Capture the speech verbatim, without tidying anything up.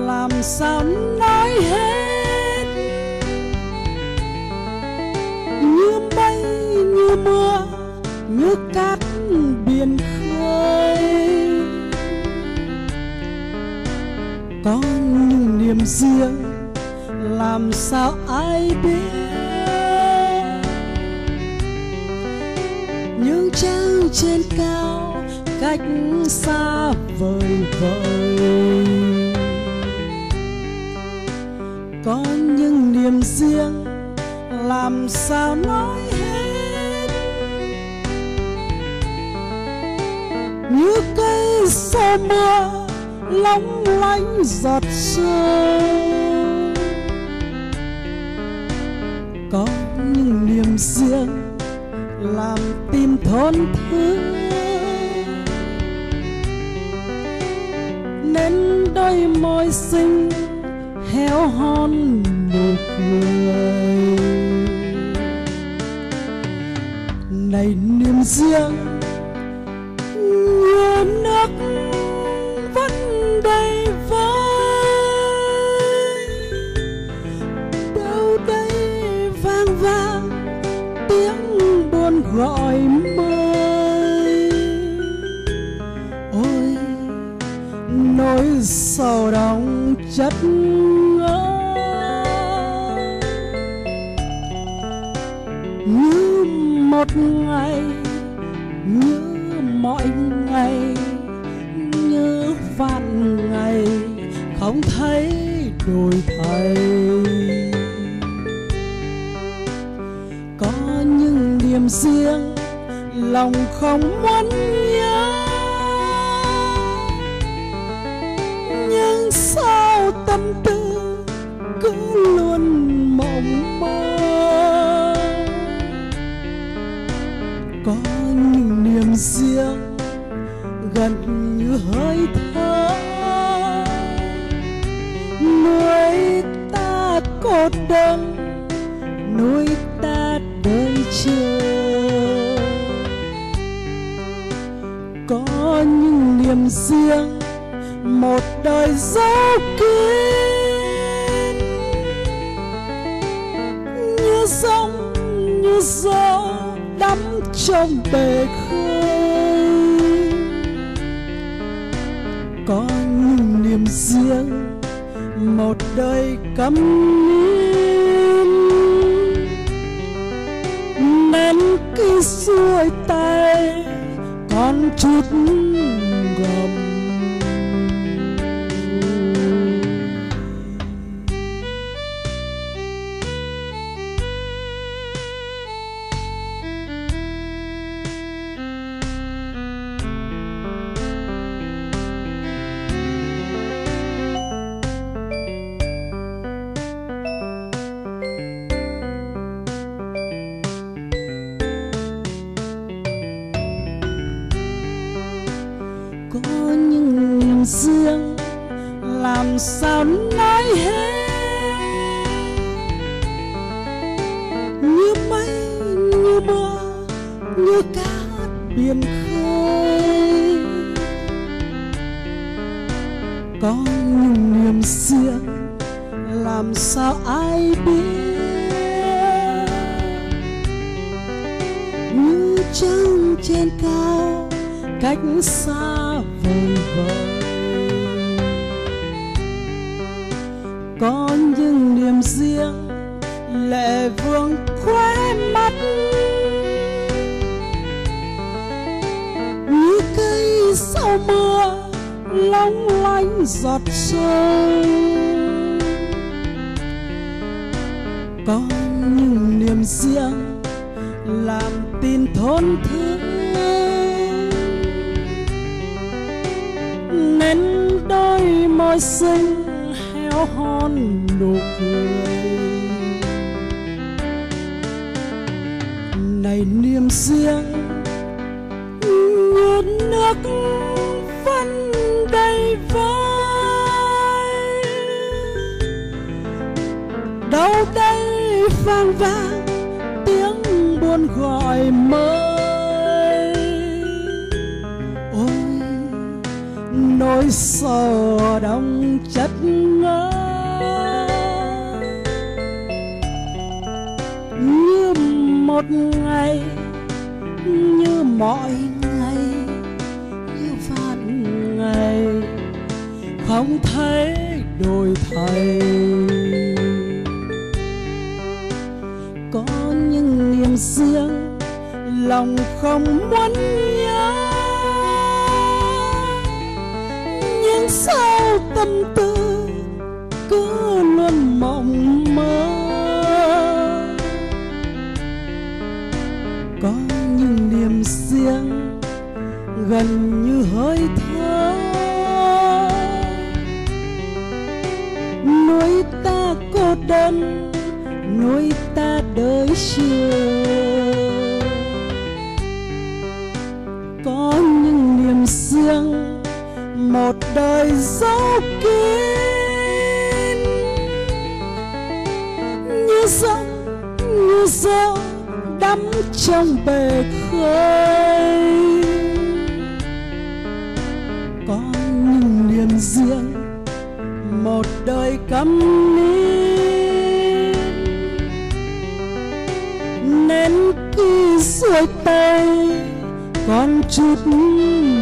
làm sao nói hết. Như mây như mưa như cát biển khơi, có những niềm riêng làm sao ai biết. Những trăng trên cao cách xa vời vời, có những niềm riêng làm sao nói hết. Như cây sau mưa long lanh giọt sương, có những niềm riêng làm tim thốn thức, nên đôi môi xinh héo hon nụ cười. Này niềm riêng như nước vẫn đầy vơi, đâu đây vang vang tiếng buồn gọi mời. Ôi nỗi sầu đong chất ngỡ, như một ngày như mọi ngày, như vạn ngày không thấy đổi thay. Có những niềm riêng lòng không muốn nhớ, nhưng sao tâm tư cứ luôn mộng mơ. Có những niềm riêng gần như hơi thở, nuôi ta cô đơn, nuôi ta đợi chờ. Có những niềm riêng một đời dấu kín, như sóng như gió đắm trong bể khơi. Có những niềm riêng một đời câm nín, nên khi xuôi tay còn chút gầm. Có những niềm riêng làm sao nói hết, như mây như mưa như cát biển khơi. Có những niềm riêng làm sao ai biết, như trăng trên cao cách xa vời vợi. Có những niềm riêng lệ vương khóe mắt, như cây sau mưa long lanh giọt sương. Có những niềm riêng làm tin thốn thức, nên đôi môi xinh héo hon nụ cười. Này niềm riêng như nước vẫn đầy vơi, đâu đây vang vang tiếng buồn gọi mời. Ôi nỗi sầu đong chất ngỡ như một ngày, như mọi ngày, như vạn ngày không thấy đổi thay. Có những niềm riêng lòng không muốn nhớ, nhưng sao tâm tư cứ luôn mộng mơ. Có những niềm riêng gần như hơi thở, nuôi ta cô đơn, nuôi ta đợi chờ. Có những niềm riêng một đời dấu kín, như sóng như gió đắm trong bể khơi. Có những niềm riêng một đời câm nín, nên khi xuôi tay còn chút